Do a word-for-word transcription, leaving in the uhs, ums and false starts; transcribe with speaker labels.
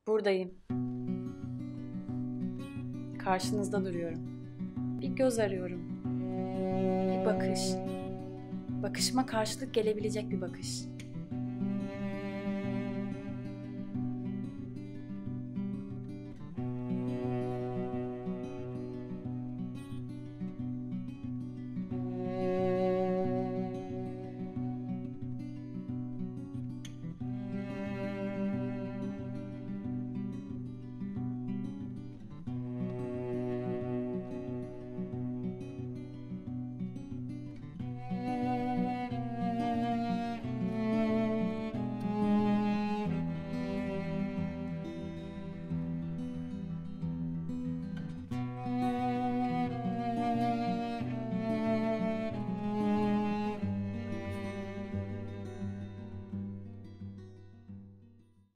Speaker 1: Buradayım. Karşınızda duruyorum. Bir göz arıyorum. Bir bakış. Bakışıma karşılık gelebilecek bir bakış.